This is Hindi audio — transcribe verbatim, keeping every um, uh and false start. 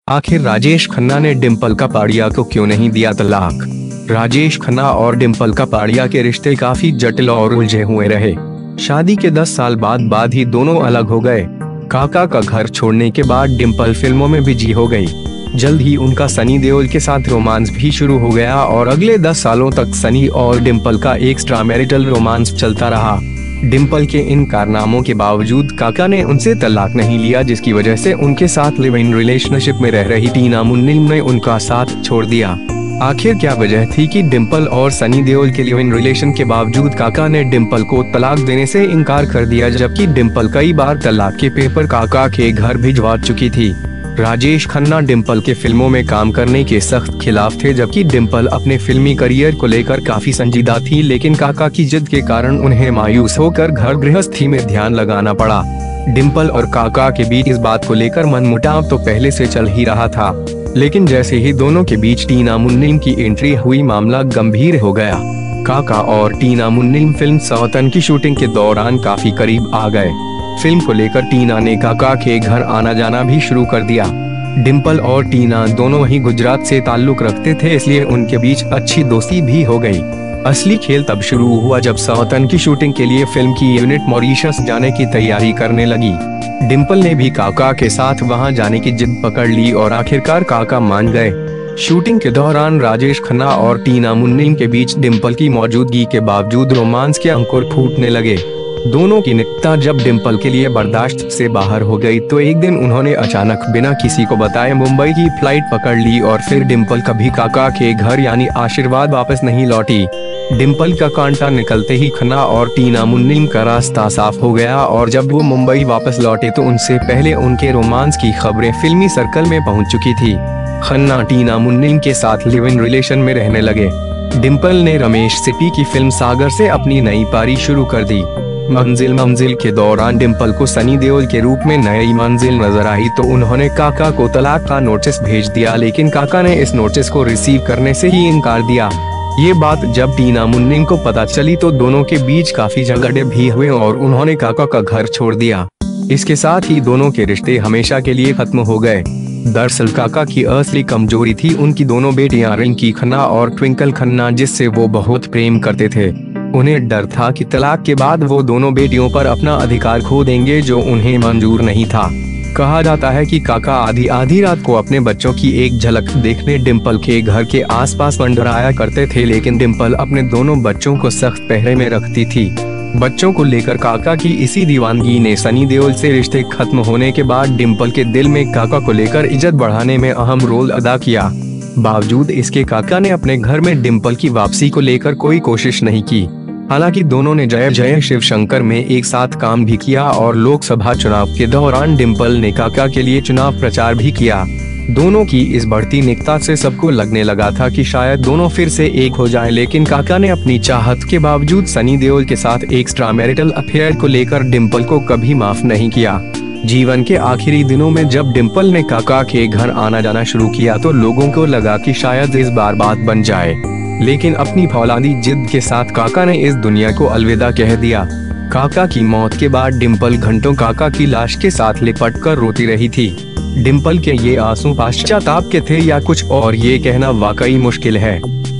आखिर राजेश खन्ना ने डिंपल कपाड़िया को क्यों नहीं दिया तलाक? राजेश खन्ना और डिंपल कपाड़िया के रिश्ते काफी जटिल और उलझे हुए रहे। शादी के दस साल बाद बाद ही दोनों अलग हो गए। काका का घर छोड़ने के बाद डिंपल फिल्मों में बिजी हो गई। जल्द ही उनका सनी देओल के साथ रोमांस भी शुरू हो गया और अगले दस सालों तक सनी और डिंपल का एक्स्ट्रा मैरिटल रोमांस चलता रहा। डिंपल के इन कारनामों के बावजूद काका ने उनसे तलाक नहीं लिया, जिसकी वजह से उनके साथ लिव इन रिलेशनशिप में रह रही टीना मुन्नीम ने उनका साथ छोड़ दिया। आखिर क्या वजह थी कि डिंपल और सनी देओल के लिव इन रिलेशन के बावजूद काका ने डिंपल को तलाक देने से इनकार कर दिया, जबकि डिंपल कई बार तलाक के पेपर काका के घर भिजवा चुकी थी। राजेश खन्ना डिंपल के फिल्मों में काम करने के सख्त खिलाफ थे, जबकि डिंपल अपने फिल्मी करियर को लेकर काफी संजीदा थी, लेकिन काका की जिद के कारण उन्हें मायूस होकर घर गृहस्थी में ध्यान लगाना पड़ा। डिंपल और काका के बीच इस बात को लेकर मनमुटाव तो पहले से चल ही रहा था, लेकिन जैसे ही दोनों के बीच टीना मुन्नीम की एंट्री हुई, मामला गंभीर हो गया। काका और टीना मुन्नीम फिल्म सौतन की शूटिंग के दौरान काफी करीब आ गए। फिल्म को लेकर टीना ने काका के घर आना जाना भी शुरू कर दिया। डिंपल और टीना दोनों ही गुजरात से ताल्लुक रखते थे, इसलिए उनके बीच अच्छी दोस्ती भी हो गई। असली खेल तब शुरू हुआ जब सौतन की शूटिंग के लिए फिल्म की यूनिट मॉरिशस जाने की तैयारी करने लगी। डिंपल ने भी काका के साथ वहां जाने की जिद पकड़ ली और आखिरकार काका मान गए। शूटिंग के दौरान राजेश खन्ना और टीना मुन्नीम के बीच डिंपल की मौजूदगी के बावजूद रोमांस के अंकुर फूटने लगे। दोनों की निकटता जब डिंपल के लिए बर्दाश्त से बाहर हो गई तो एक दिन उन्होंने अचानक बिना किसी को बताए मुंबई की फ्लाइट पकड़ ली और फिर डिंपल कभी काका के घर यानी आशीर्वाद वापस नहीं लौटी। डिंपल का कांटा निकलते ही खन्ना और टीना मुन्नीम का रास्ता साफ हो गया और जब वो मुंबई वापस लौटे तो उनसे पहले उनके रोमांस की खबरें फिल्मी सर्कल में पहुंच चुकी थी। खन्ना टीना मुन्नीम के साथ लिव इन रिलेशन में रहने लगे। डिंपल ने रमेश सिप्पी की फिल्म सागर से अपनी नई पारी शुरू कर दी। मंजिल मंजिल के दौरान डिंपल को सनी देओल के रूप में नई मंजिल नजर आई तो उन्होंने काका को तलाक का नोटिस भेज दिया, लेकिन काका ने इस नोटिस को रिसीव करने से ही इनकार दिया। ये बात जब टीना मुन्नीम को पता चली तो दोनों के बीच काफी झगड़े भी हुए और उन्होंने काका का घर छोड़ दिया। इसके साथ ही दोनों के रिश्ते हमेशा के लिए खत्म हो गए। दरअसल काका की असली कमजोरी थी उनकी दोनों बेटियां रिंकी खन्ना और ट्विंकल खन्ना, जिससे वो बहुत प्रेम करते थे। उन्हें डर था कि तलाक के बाद वो दोनों बेटियों पर अपना अधिकार खो देंगे, जो उन्हें मंजूर नहीं था। कहा जाता है कि काका आधी आधी रात को अपने बच्चों की एक झलक देखने डिंपल के घर के आसपास मंडराया करते थे, लेकिन डिंपल अपने दोनों बच्चों को सख्त पहरे में रखती थी। बच्चों को लेकर काका की इसी दीवानगी ने सनी देओल से रिश्ते खत्म होने के बाद डिंपल के दिल में काका को लेकर इज्जत बढ़ाने में अहम रोल अदा किया। बावजूद इसके काका ने अपने घर में डिंपल की वापसी को लेकर कोई कोशिश नहीं की। हालांकि दोनों ने जय जय शिव शंकर में एक साथ काम भी किया और लोकसभा चुनाव के दौरान डिंपल ने काका के लिए चुनाव प्रचार भी किया। दोनों की इस बढ़ती निकटता से सबको लगने लगा था कि शायद दोनों फिर से एक हो जाएं, लेकिन काका ने अपनी चाहत के बावजूद सनी देओल के साथ एक्स्ट्रा मैरिटल अफेयर को लेकर डिंपल को कभी माफ नहीं किया। जीवन के आखिरी दिनों में जब डिंपल ने काका के घर आना जाना शुरू किया तो लोगों को लगा कि शायद इस बार बात बन जाए, लेकिन अपनी फौलादी जिद के साथ काका ने इस दुनिया को अलविदा कह दिया। काका की मौत के बाद डिंपल घंटों काका की लाश के साथ लिपट कर रोती रही थी। डिंपल के ये आंसू पश्चाताप के थे या कुछ और, ये कहना वाकई मुश्किल है।